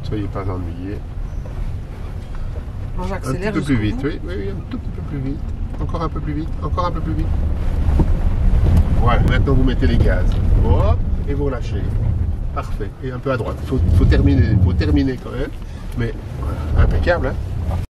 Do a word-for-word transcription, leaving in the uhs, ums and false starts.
soyez pas ennuyés. Bon, Un j'accélère. petit peu plus jusqu'au vite, bout. oui, oui, oui, un tout petit peu plus vite. Encore un peu plus vite, encore un peu plus vite. Voilà, maintenant vous mettez les gaz. Hop, et vous relâchez. Parfait. Et un peu à droite. Il faut, faut terminer, faut terminer quand même. Mais voilà, impeccable, hein.